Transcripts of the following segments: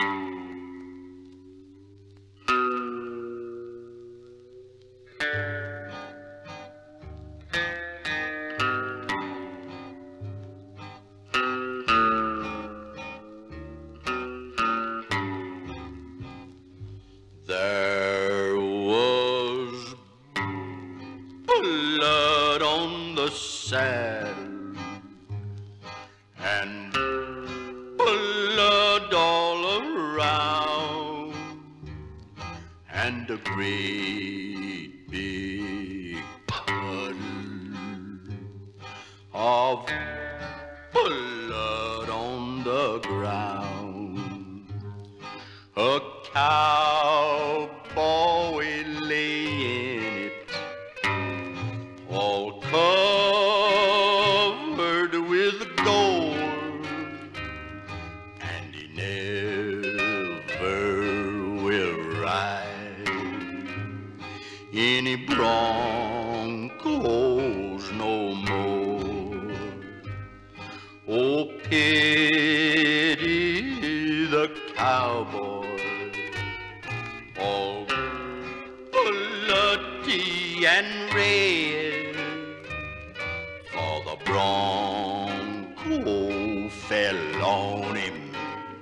There was blood on the saddle and blood all around, and a great big puddle of blood on the ground. A cowboy lay in it, all covered with gore, and he never will ride any broncos no more. Oh, pity the cowboy, all bloody and red, for the bronco fell on him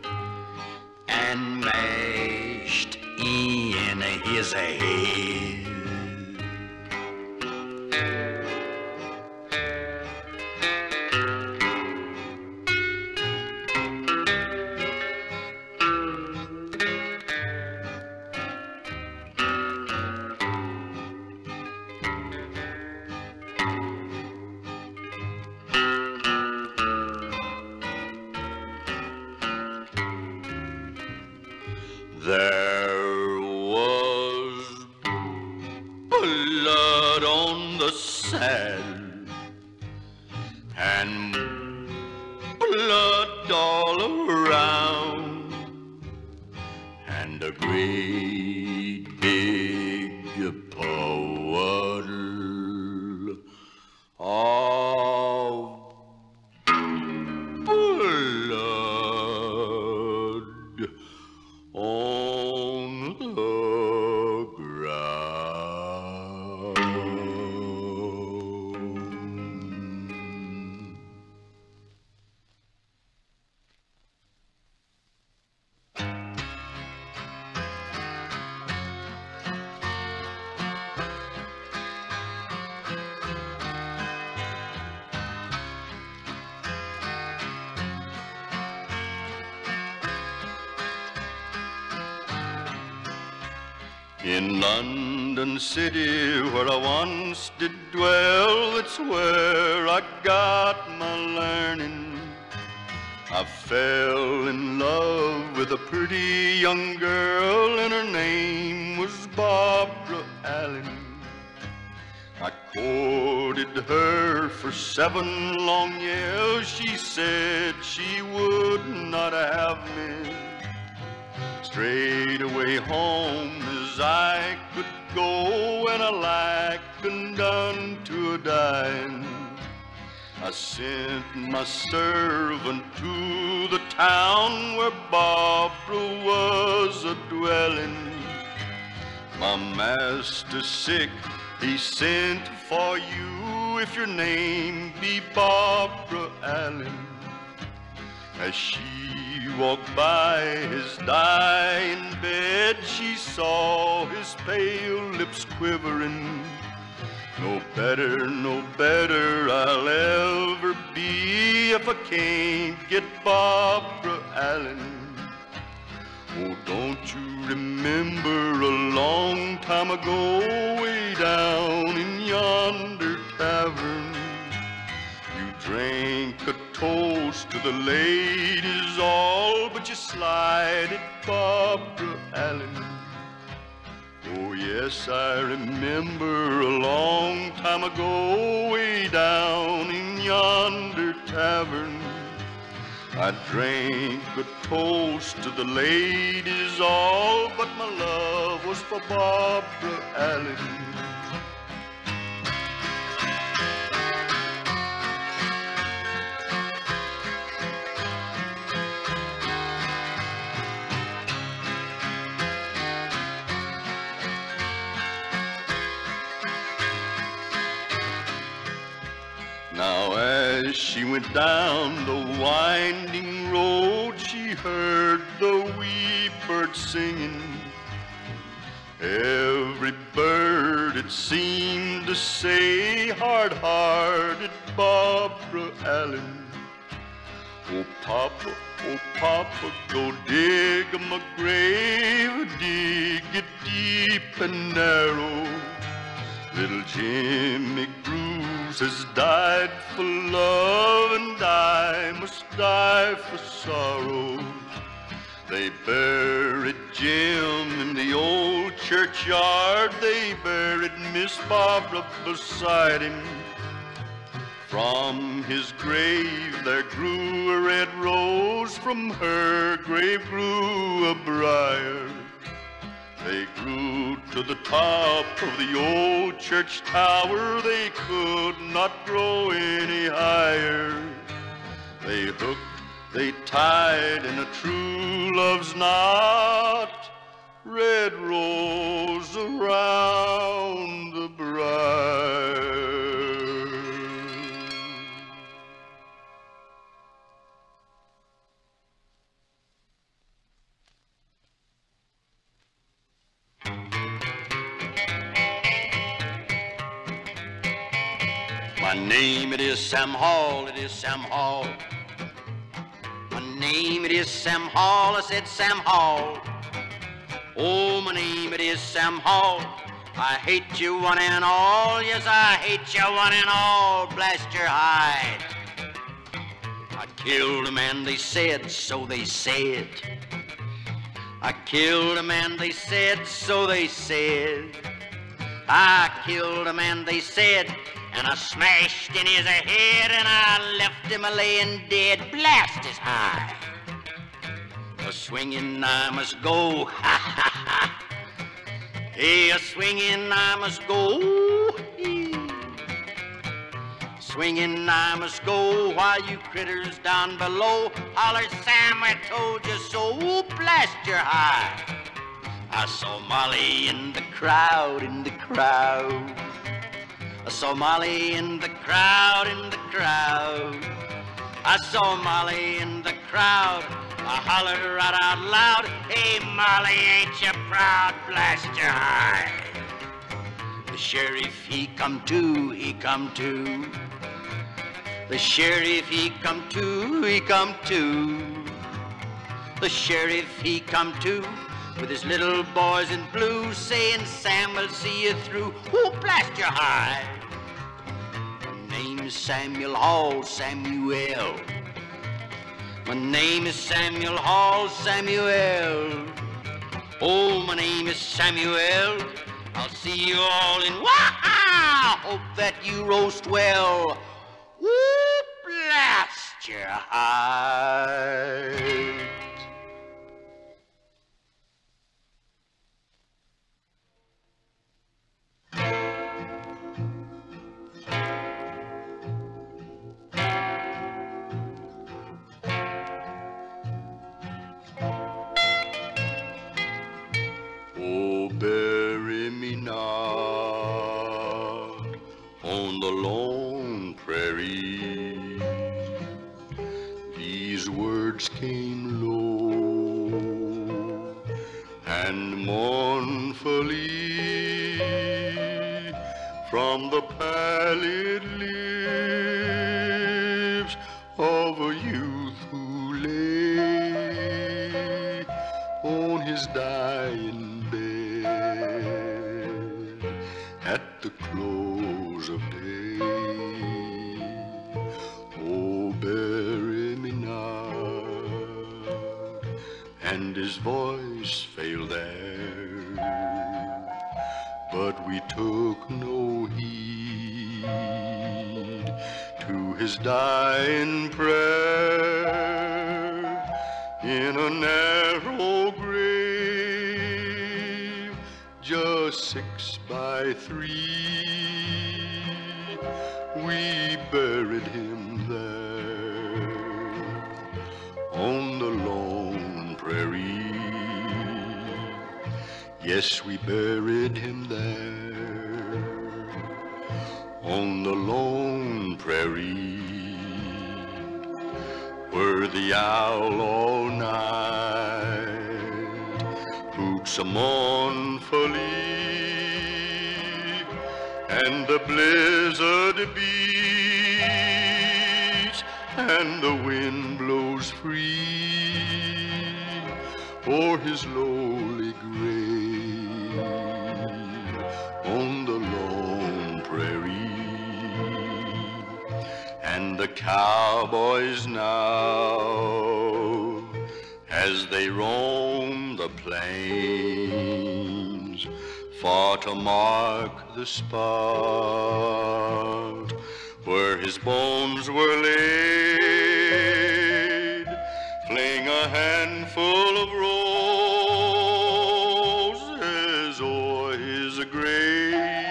and mashed in his head. There was blood on the saddle and blood all around, and a great big puddle of blood on the ground. In London City, where I once did dwell, it's where I got my learning. I fell in love with a pretty young girl, and her name was Barbara Allen. I courted her for 7 long years. She said she would not have me. Straight away home as I could go, and I lacked and done to a dime. I sent my servant to the town where Barbara was a dwelling. My master's sick, he sent for you, if your name be Barbara Allen. As she walked by his dying bed, she saw his pale lips quivering. No better I'll ever be if I can't get Barbara Allen. Oh, don't you remember a long time ago, way down in yonder tavern, you drank a toast to the ladies all, but you slighted Barbara Allen. Oh yes, I remember a long time ago, way down in yonder tavern, I drank a toast to the ladies all, but my love was for Barbara Allen. as she went down the winding road, she heard the wee bird singing. Every bird, it seemed to say, hard-hearted Barbara Allen. Oh, Papa, go dig 'em a grave, dig it deep and narrow. Little Jimmy Bruce has died for love, and I must die for sorrow. They buried Jim in the old churchyard. They buried Miss Barbara beside him. From his grave there grew a red rose. From her grave grew a briar. They grew to the top of the old church tower. They could not grow any higher. They hooked, they tied in a true love's knot, red rose around the briar. My name it is Sam Hall, it is Sam Hall. My name it is Sam Hall, I said Sam Hall. Oh, my name it is Sam Hall. I hate you one and all, yes I hate you one and all, blast your hide. I killed a man, they said, so they said. I killed a man, they said, so they said. I killed a man, they said, and I smashed in his head, and I left him a-laying dead, blast his hide. A-swinging I must go, ha ha ha. Hey, a-swinging I must go, swinging I must go, while you critters down below holler, Sam, I told you so, blast your hide. I saw Molly in the crowd, in the crowd. I saw Molly in the crowd, in the crowd. I saw Molly in the crowd. I hollered right out loud, hey, Molly, ain't you proud? Blast your hide. The sheriff, he come too, he come too. The sheriff, he come too, he come too. The sheriff, he come too, with his little boys in blue, saying, Sam, we'll see you through. Who blast your hide? My name is Samuel Hall, Samuel. My name is Samuel Hall, Samuel. Oh, my name is Samuel. I'll see you all in wow. Hope that you roast well. Woo, blast your hide. Bury me not on the lone prairie. These words came low and mournfully from the pallid lips of a youth who lay on his dying at the close of day. Oh, bury me not. And his voice failed there, but we took no heed to his dying prayer in a narrow grave, just 6 by 3, we buried him there on the lone prairie. Yes, we buried him there on the lone prairie. where the owl all night hoots mournfully, and the blizzard beats, and the wind blows free o'er his lowly grave on the lone prairie. And the cowboys now, as they roam the plains, for to mark the spot where his bones were laid, fling a handful of roses o'er his grave,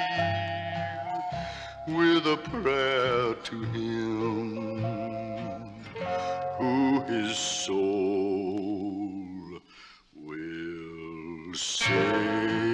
with a prayer to him who his soul will save.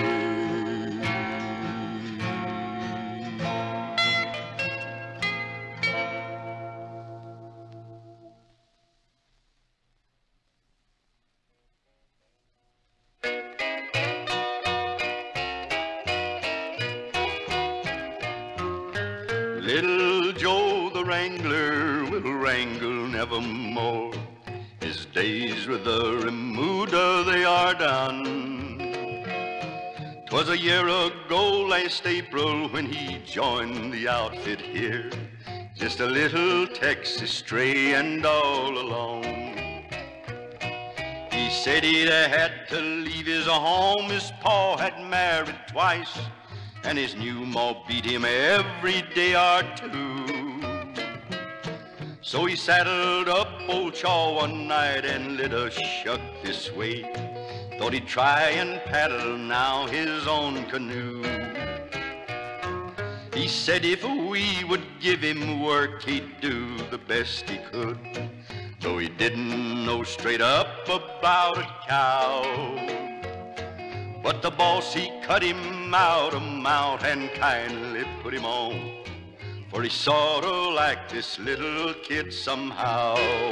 Little Joe the Wrangler will wrangle nevermore. His days with the remuda, they are done. 'Twas a year ago last April when he joined the outfit here, just a little Texas stray and all alone. He said he'd had to leave his home. His pa had married twice, and his new ma beat him every day or two. So he saddled up old Chaw one night and lit a shuck this way. Thought he'd try and paddle now his own canoe. He said if we would give him work, he'd do the best he could, though he didn't know straight up about a cow. But the boss, he cut him out a mount and kindly put him on, for he sorta liked this little kid somehow.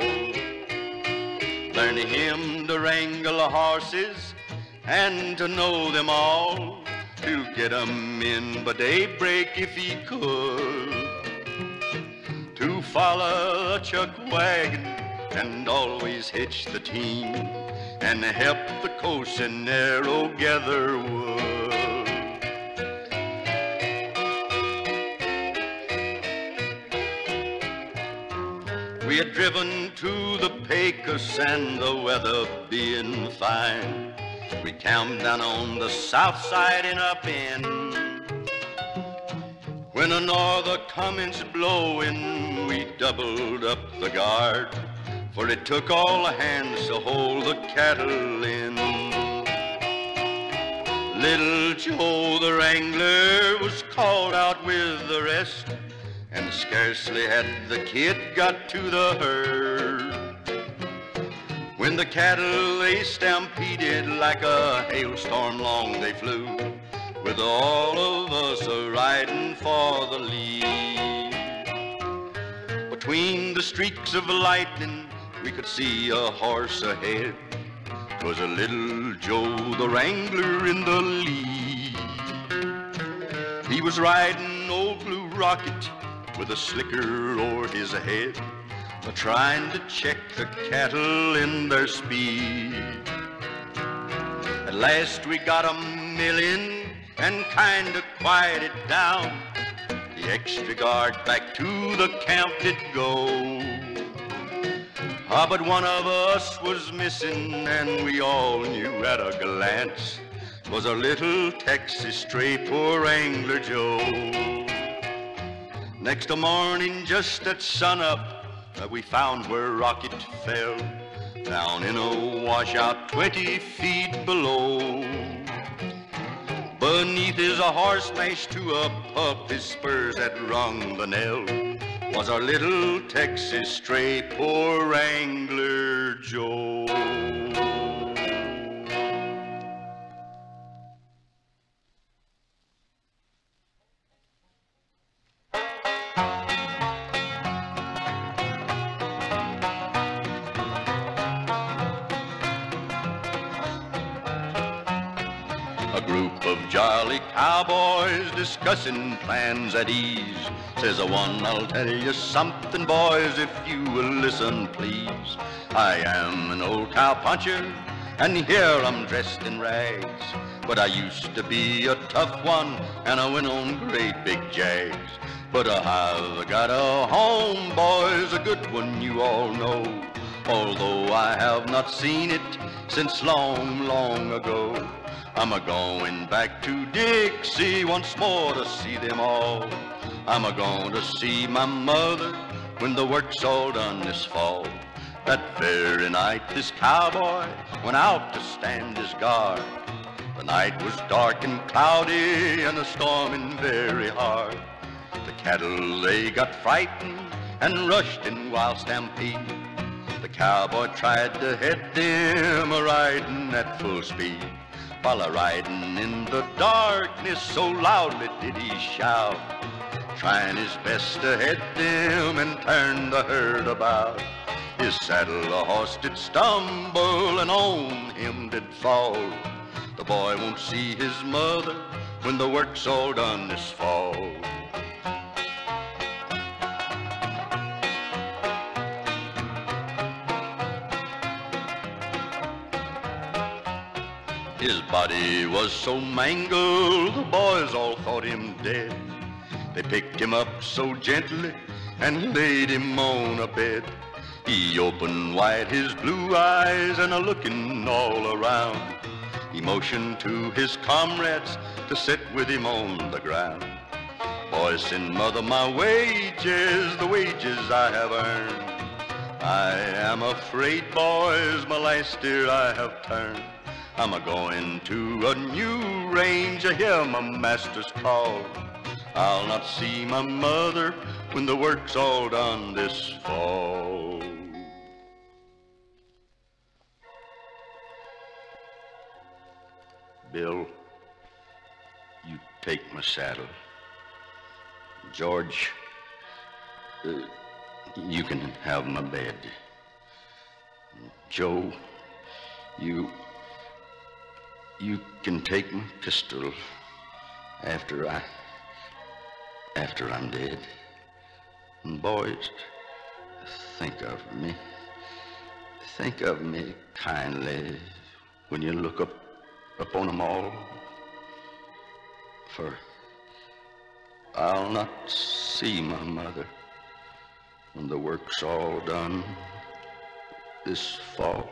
Learned him to wrangle horses and to know them all, to get 'em in by daybreak if he could, to follow the chuck wagon and always hitch the team, and help the coast and narrow gather wood. We had driven to the Pecos and the weather being fine. We camped down on the south side in a bend. When a norther commenced blowing, we doubled up the guard, for it took all hands to hold the cattle in. Little Joe the Wrangler was called out with the rest, and scarcely had the kid got to the herd, when the cattle they stampeded like a hailstorm long they flew, with all of us a-riding for the lead. Between the streaks of lightning we could see a horse ahead. 'Twas a Little Joe the Wrangler in the lead. He was riding old Blue Rocket with a slicker o'er his head, trying to check the cattle in their speed. At last we got 'em milling and kinda quieted down. The extra guard back to the camp did go. But one of us was missing, and we all knew at a glance 'twas a little Texas stray, poor Wrangler Joe. Next morning, just at sunup, we found where Rocket fell, down in a washout 20 feet below. Beneath his horse mashed to a pup, his spurs had rung the knell, was our little Texas stray, poor Wrangler Joe. A group of jolly cowboys discussing plans at ease. Says the one, I'll tell you something, boys, if you will listen, please. I am an old cowpuncher, and here I'm dressed in rags. But I used to be a tough one, and I went on great big jags. But I've got a home, boys, a good one you all know. Although I have not seen it since long, long ago. I'm a-going back to Dixie once more to see them all. I'm a-going to see my mother when the work's all done this fall. That very night this cowboy went out to stand his guard. The night was dark and cloudy and a storming very hard. The cattle, they got frightened and rushed in wild stampede. The cowboy tried to head them a-riding at full speed. While a-riding in the darkness, so loudly did he shout, trying his best to head them and turn the herd about. His saddle, the horse did stumble, and on him did fall. The boy won't see his mother when the work's all done this fall. His body was so mangled, the boys all thought him dead. They picked him up so gently and laid him on a bed. He opened wide his blue eyes and a-looking all around. He motioned to his comrades to sit with him on the ground. Boys, send mother my wages, the wages I have earned. I am afraid, boys, my last year I have turned. I'm a-going to a new range, I hear my master's call. I'll not see my mother when the work's all done this fall. Bill, you take my saddle. George, you can have my bed. Joe, you can take my pistol after I'm dead. And boys, think of me. Think of me kindly when you look upon them all. For I'll not see my mother when the work's all done this fall.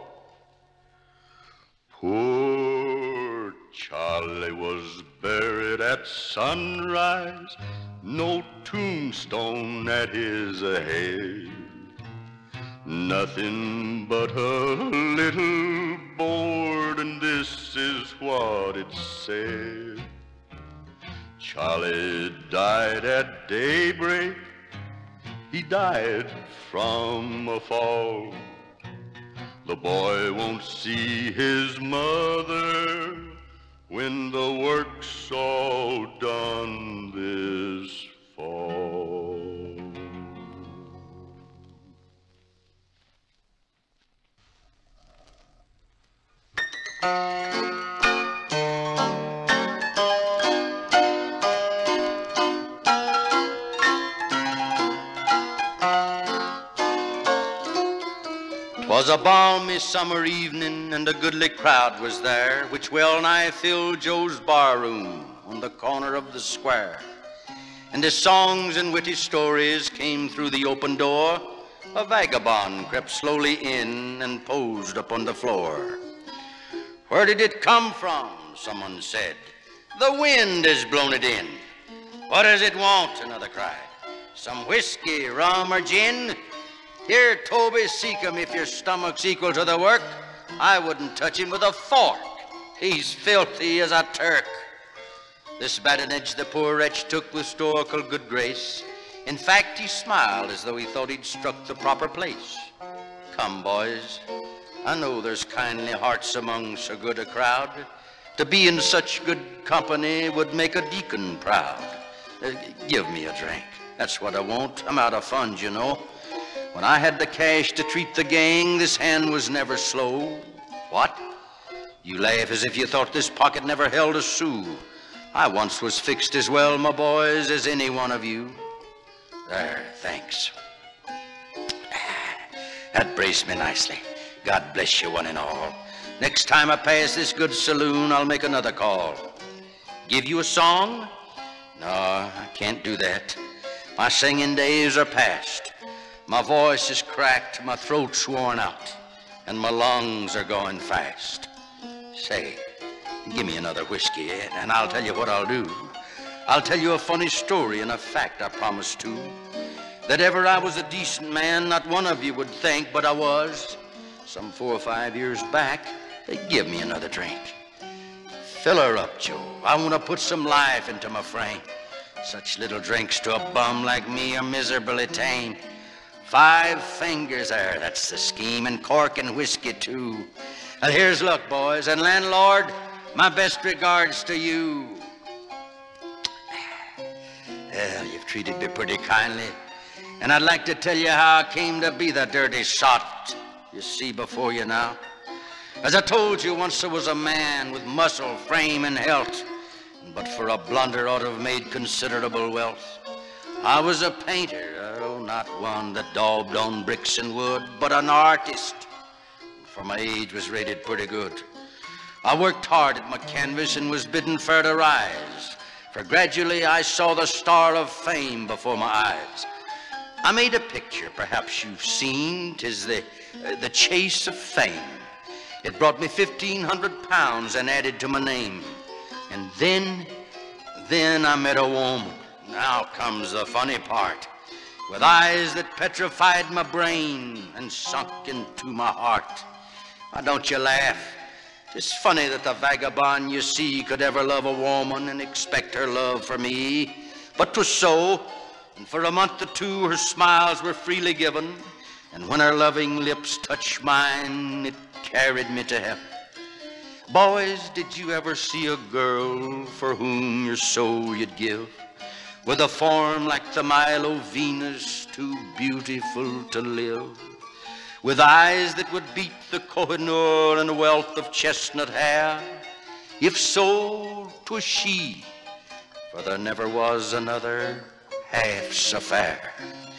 Poor Charlie was buried at sunrise, no tombstone at his head. Nothing but a little board, and this is what it said. Charlie died at daybreak, he died from a fall. The boy won't see his mother when the work's all done this fall. Was a balmy summer evening, and a goodly crowd was there, which well nigh filled Joe's barroom on the corner of the square. And as songs and witty stories came through the open door, a vagabond crept slowly in and posed upon the floor. "Where did it come from?" someone said. "The wind has blown it in." "What does it want?" another cried. "Some whiskey, rum, or gin? Here, Toby, seek him if your stomach's equal to the work. I wouldn't touch him with a fork. He's filthy as a Turk." This badinage the poor wretch took with stoical good grace. In fact, he smiled as though he thought he'd struck the proper place. "Come, boys, I know there's kindly hearts among so good a crowd. To be in such good company would make a deacon proud. Give me a drink, that's what I want. I'm out of funds, you know. When I had the cash to treat the gang, this hand was never slow." "What? You laugh as if you thought this pocket never held a sou. I once was fixed as well, my boys, as any one of you. There, thanks. That braced me nicely. God bless you one and all. Next time I pass this good saloon, I'll make another call. Give you a song? No, I can't do that. My singing days are past. My voice is cracked, my throat's worn out, and my lungs are going fast. Say, give me another whiskey, and I'll tell you what I'll do. I'll tell you a funny story and a fact I promise to. That ever I was a decent man, not one of you would think, but I was. Some 4 or 5 years back, they give me another drink. Fill her up, Joe. I want to put some life into my frame. Such little drinks to a bum like me are miserably tame. 5 fingers there, that's the scheme, and cork and whiskey too. Now here's luck, boys, and landlord, my best regards to you. Well, you've treated me pretty kindly, and I'd like to tell you how I came to be the dirty sot you see before you now. As I told you, once there was a man with muscle, frame, and health, but for a blunder ought to have made considerable wealth. I was a painter, oh, not one that daubed on bricks and wood, but an artist. For my age was rated pretty good. I worked hard at my canvas and was bidden fair to rise, for gradually I saw the star of fame before my eyes. I made a picture, perhaps you've seen, 'tis the Chase of Fame. It brought me 1,500 pounds and added to my name. And then I met a woman. Now comes the funny part. With eyes that petrified my brain and sunk into my heart. Why don't you laugh? It's funny that the vagabond you see could ever love a woman and expect her love for me. But 'twas so, and for a month or two her smiles were freely given, and when her loving lips touched mine, it carried me to heaven. Boys, did you ever see a girl for whom your soul you'd give? With a form like the Milo Venus, too beautiful to live? With eyes that would beat the Kohinoor and a wealth of chestnut hair? If so, 'twas she, for there never was another half so fair.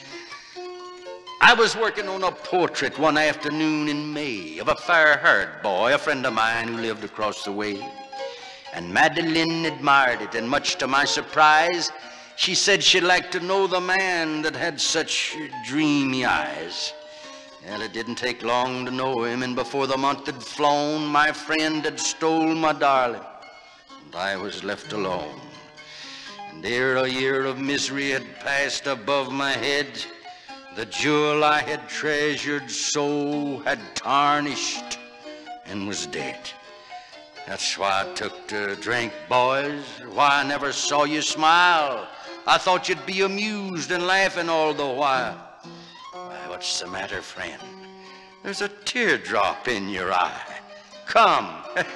I was working on a portrait one afternoon in May of a fair-haired boy, a friend of mine who lived across the way. And Madeline admired it, and much to my surprise, she said she'd like to know the man that had such dreamy eyes. Well, it didn't take long to know him, and before the month had flown, my friend had stole my darling, and I was left alone. And ere a year of misery had passed above my head, the jewel I had treasured so had tarnished and was dead. That's why I took to drink, boys, why I never saw you smile. I thought you'd be amused and laughing all the while. Why, what's the matter, friend? There's a teardrop in your eye. Come,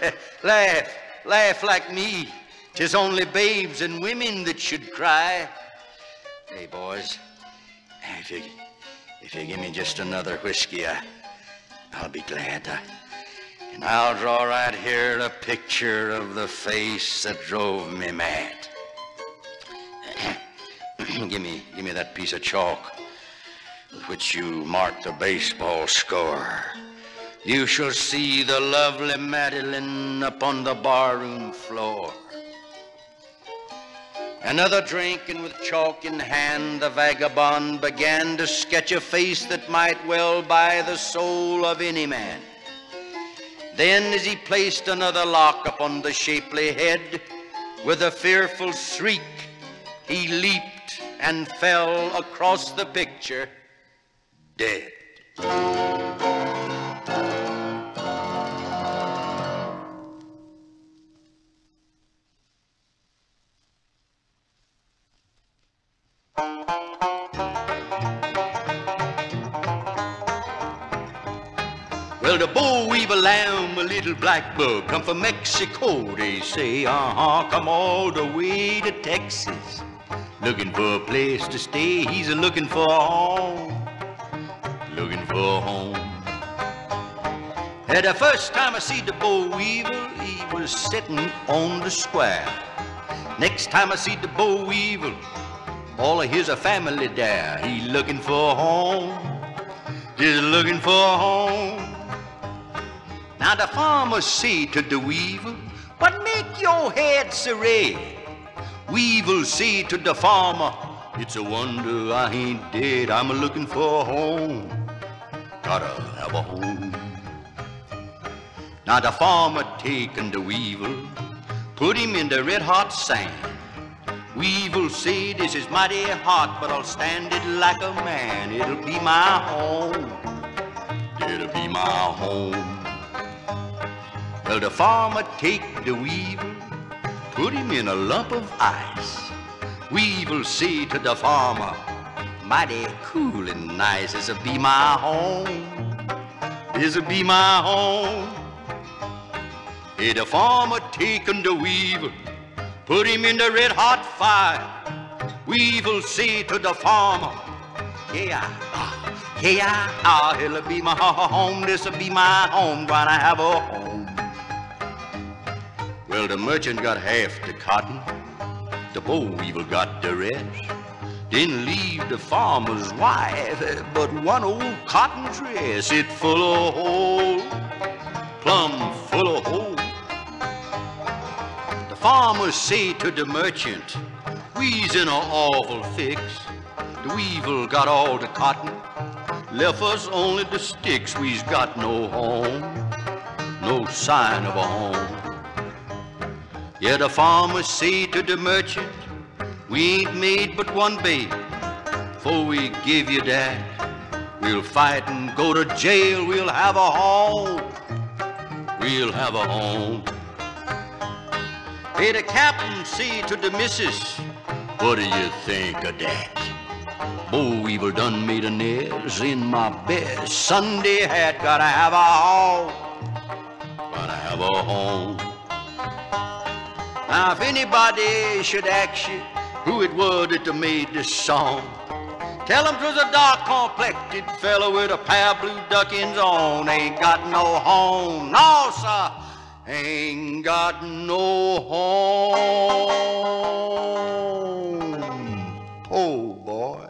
laugh like me. 'Tis only babes and women that should cry. Hey, boys, if you give me just another whiskey, I'll be glad. And I'll draw right here a picture of the face that drove me mad. give me that piece of chalk with which you mark the baseball score. You shall see the lovely Madeline upon the barroom floor. Another drink, and with chalk in hand, the vagabond began to sketch a face that might well buy the soul of any man. Then, as he placed another lock upon the shapely head, with a fearful shriek, he leaped and fell across the picture, dead. Well, the Boll Weevil lamb, a little black bug, come from Mexico, they say. Come all the way to Texas, looking for a place to stay. He's looking for a home, looking for a home. The first time I see the Boll Weevil, he was sitting on the square. Next time I see the Boll Weevil, all of his family there. He looking for a home, just looking for a home. Now the farmer say to the Weevil, what make your head so red? Weevil say to the farmer, it's a wonder I ain't dead. I'm looking for a home, gotta have a home. Now the farmer taken the Weevil, put him in the red hot sand. Weevil say, this is mighty hot, but I'll stand it like a man. It'll be my home, it'll be my home. Well, the farmer take the Weevil, put him in a lump of ice. Weevil say to the farmer, mighty cool and nice. This'll be my home, this'll be my home. Hey, the farmer taken the Weevil, put him in the red hot fire. Weevil say to the farmer, yeah, it'll be my home, this'll be my home, gonna have a home. Well, the merchant got half the cotton, the Boll Weevil got the rest. Didn't leave the farmer's wife but one old cotton dress. It full of holes, plumb full of holes. The farmer say to the merchant, we's in an awful fix. The Weevil got all the cotton, left us only the sticks. We's got no home, no sign of a home. Yeah, the farmer say to the merchant, we ain't made but one baby. Before we give you that, we'll fight and go to jail. We'll have a home, we'll have a home. Hey, the captain say to the missus, what do you think of that? Boll Weevil done made a nest in my best Sunday hat. Gotta have a home, gotta have a home. Now, if anybody should ask you who it was that made this song, tell them 'twas a dark-complected fellow with a pair of blue duckings on. Ain't got no home, no, sir, ain't got no home. Oh, boy.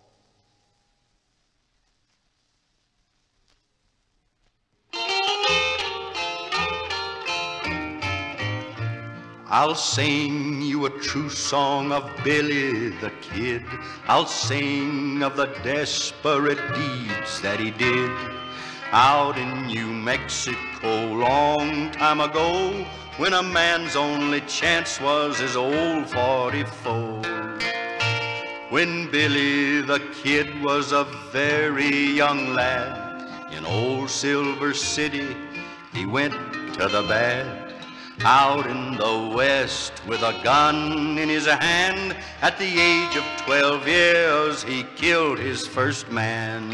I'll sing you a true song of Billy the Kid. I'll sing of the desperate deeds that he did out in New Mexico long time ago, when a man's only chance was his old 44. When Billy the Kid was a very young lad, in old Silver City he went to the bad. Out in the West with a gun in his hand, at the age of 12 years he killed his first man.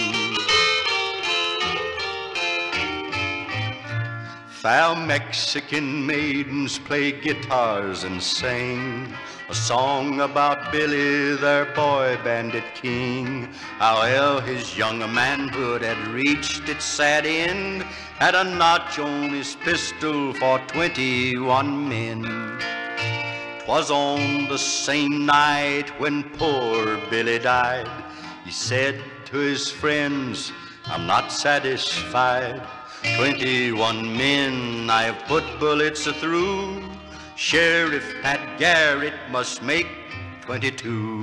Foul Mexican maidens play guitars and sing a song about Billy, their boy bandit king. How his young manhood had reached its sad end, had a notch on his pistol for 21 men. 'Twas on the same night when poor Billy died. He said to his friends, I'm not satisfied. 21 men I've put bullets through. Sheriff Pat Garrett must make 22.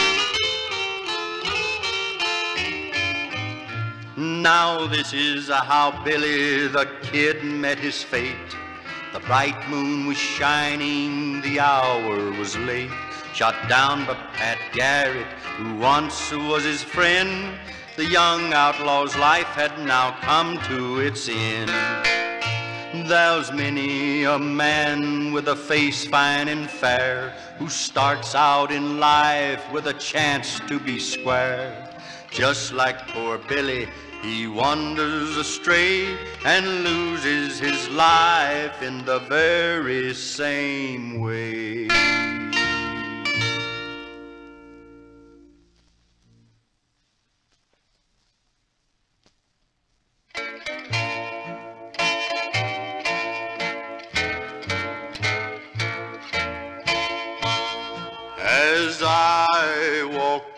Now this is how Billy the Kid met his fate. The bright moon was shining, the hour was late. Shot down by Pat Garrett, who once was his friend. The young outlaw's life had now come to its end. There's many a man with a face fine and fair, who starts out in life with a chance to be square. Just like poor Billy, he wanders astray and loses his life in the very same way.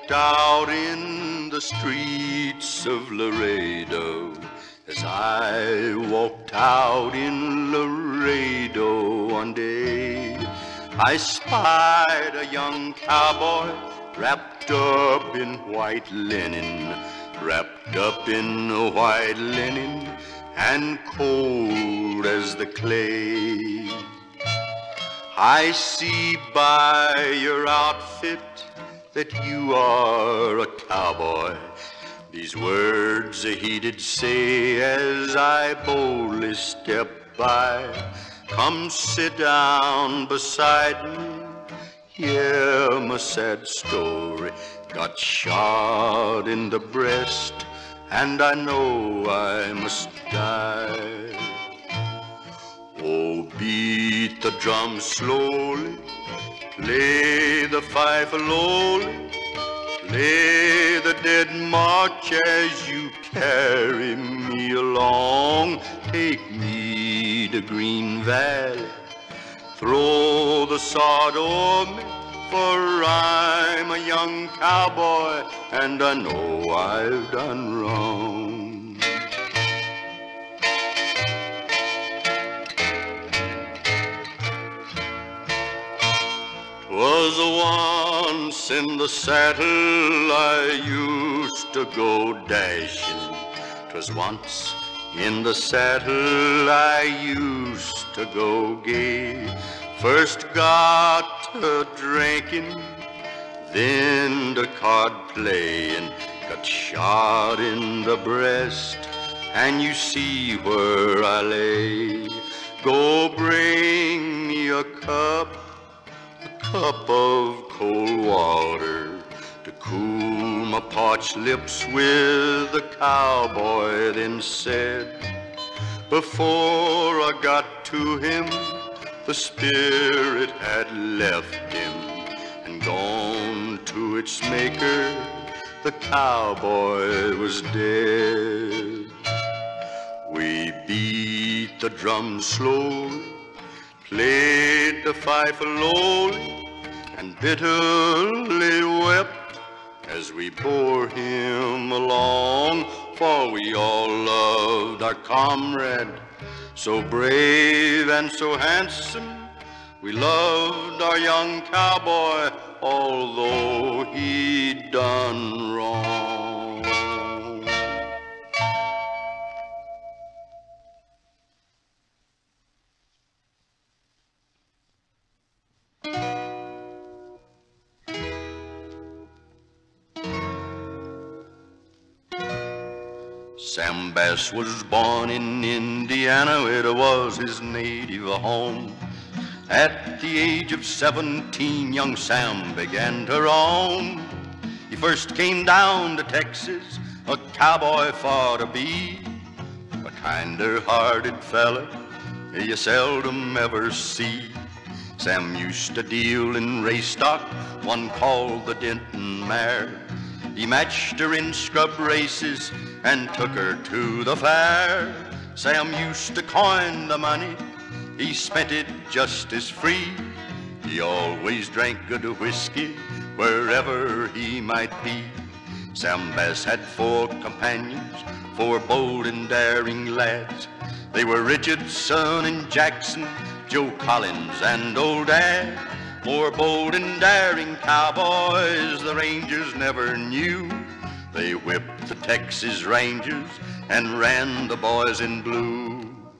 walked out in the streets of Laredo, as I walked out in Laredo one day, I spied a young cowboy wrapped up in white linen, wrapped up in white linen and cold as the clay. I see by your outfit that you are a cowboy. These words he did say as I boldly stepped by. Come sit down beside me, hear my sad story. Got shot in the breast and I know I must die. Oh, beat the drum slowly, play the fife lowly, play the dead march as you carry me along. Take me to Green Valley, throw the sod o'er me, for I'm a young cowboy and I know I've done wrong. 'Twas once in the saddle I used to go dashing. 'Twas once in the saddle I used to go gay. First got to drinking, then to card playing. Got shot in the breast, and you see where I lay. Go bring me a cup of cold water to cool my parched lips with, the cowboy then said. Before I got to him, the spirit had left him and gone to its maker. The cowboy was dead. We beat the drum slowly, played the fife lowly, and bitterly wept as we bore him along. For we all loved our comrade, so brave and so handsome. We loved our young cowboy, although he'd done wrong. Sam Bass was born in Indiana, it was his native home. At the age of 17, young Sam began to roam. He first came down to Texas, a cowboy for to be. A kinder-hearted fella you seldom ever see. Sam used to deal in race stock, one called the Denton mare. He matched her in scrub races and took her to the fair. Sam used to coin the money, he spent it just as free. He always drank good whiskey wherever he might be. Sam Bass had 4 companions, 4 bold and daring lads. They were Richardson and Jackson, Joe Collins and Old Dad. More bold and daring cowboys the Rangers never knew. They whipped the Texas Rangers and ran the boys in blue.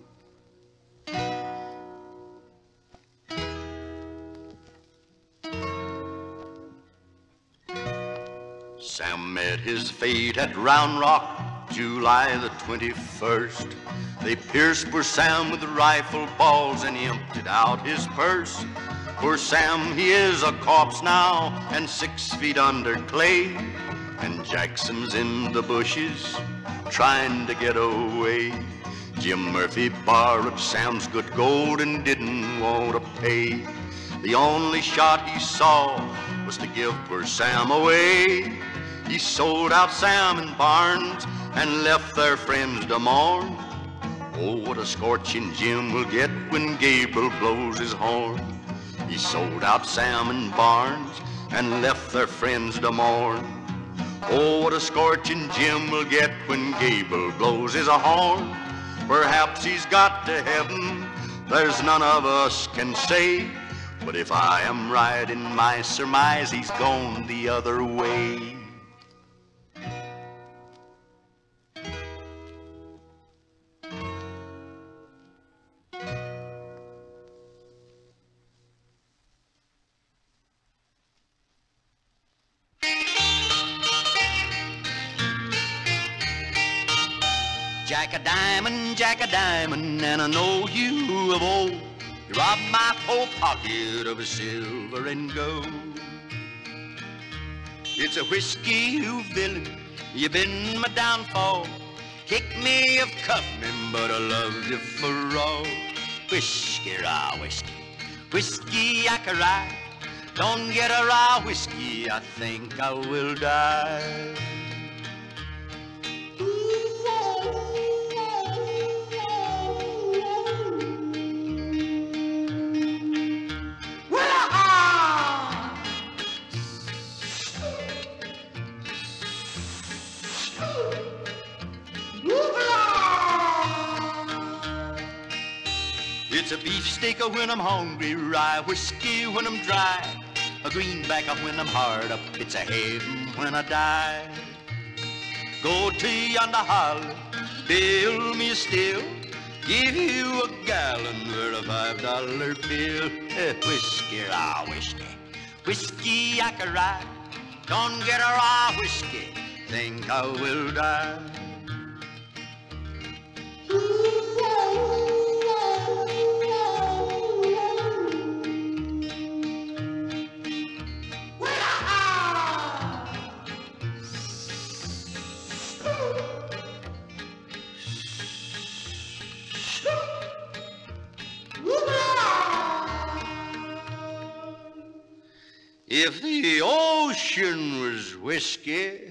Sam met his fate at Round Rock, July the 21st. They pierced poor Sam with rifle balls and emptied out his purse. Poor Sam, he is a corpse now and 6 feet under clay. And Jackson's in the bushes trying to get away. Jim Murphy borrowed Sam's good gold and didn't want to pay. The only shot he saw was to give poor Sam away. He sold out Sam and Barnes and left their friends to mourn. Oh, what a scorching Jim will get when Gabriel blows his horn. He sold out Sam and Barnes and left their friends to mourn. Oh, what a scorching Jim will get when Gable blows his horn. Perhaps he's got to heaven, there's none of us can say. But if I am right in my surmise, he's gone the other way. Jack a diamond, and I know you of old. You robbed my poor pocket of silver and gold. It's a whiskey, you villain, you've been my downfall. Kick me or cuff me, but I love you for all. Whiskey, raw whiskey, whiskey I can ride. Don't get a raw whiskey, I think I will die. It's a beefsteak when I'm hungry, rye whiskey when I'm dry, a greenback when I'm hard up, it's a heaven when I die. Go to yonder holler, build me a still, give you a gallon for a $5 bill. Whiskey, raw whiskey, whiskey I can ride. Don't get a raw whiskey, think I will die. If the ocean was whiskey,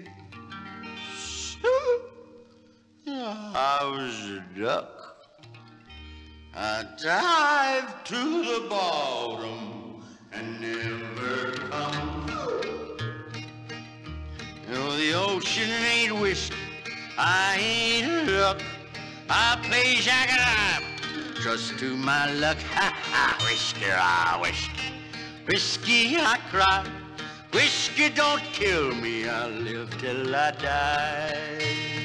I was a duck. I dived to the bottom and never come. No, the ocean ain't whiskey, I ain't a duck. I play jack-a-lime, trust to my luck. Ha ha, whiskey, ah, whiskey. Whiskey, I cry. Whiskey, don't kill me. I'll live till I die.